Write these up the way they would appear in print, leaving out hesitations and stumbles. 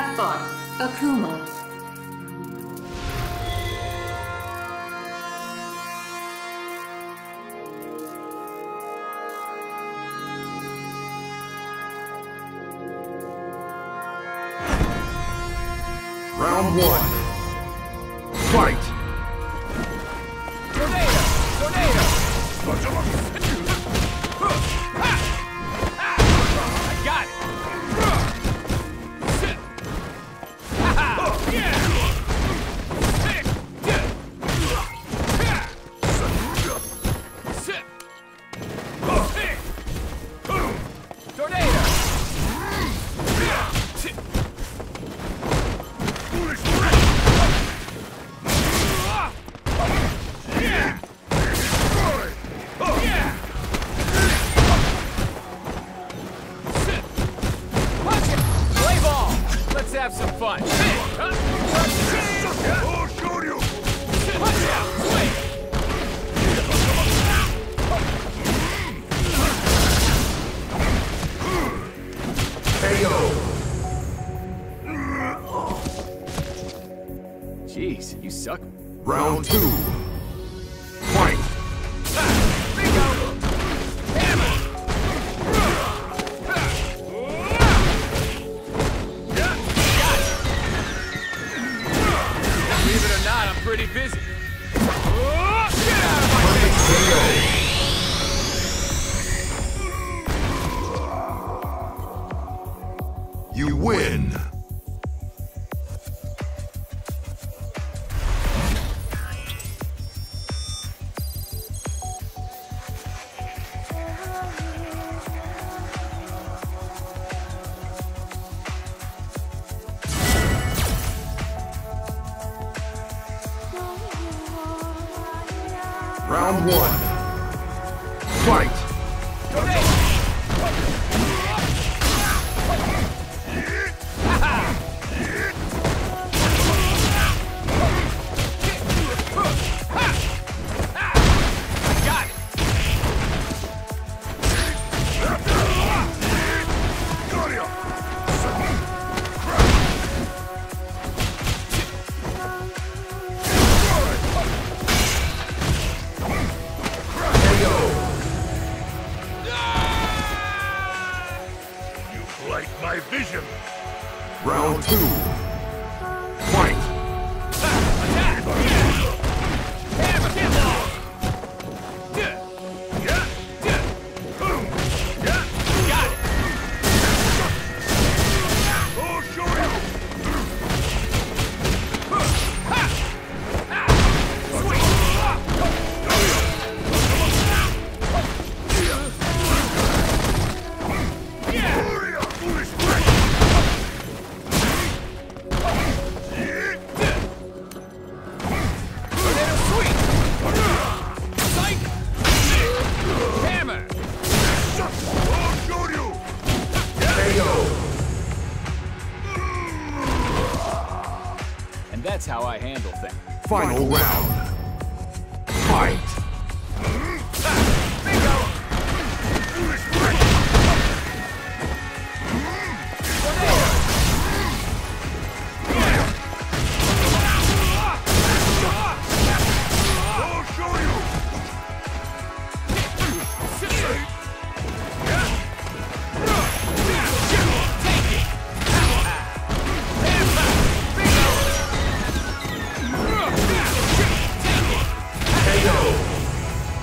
Have fun. Akuma. Round one. Fight! Tornado! Tornado! I got it! Sit! Yeah! Sit! Sit! Tornado! Let's have some fun. I'll show you! Punch out! Swing! KO! Jeez, you suck. Round two. Fight! Bingo! Hammer! Believe it or not, I'm pretty busy. Get out of my face! You win! Round one. Fight! Got it! Like my vision. Round two. Fight! Attack! Hammer! Get low! Got it! I'll show you! And that's how I handle things. Final round. Fight! Bingo! I'll show you!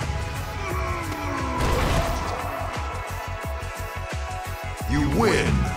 You win!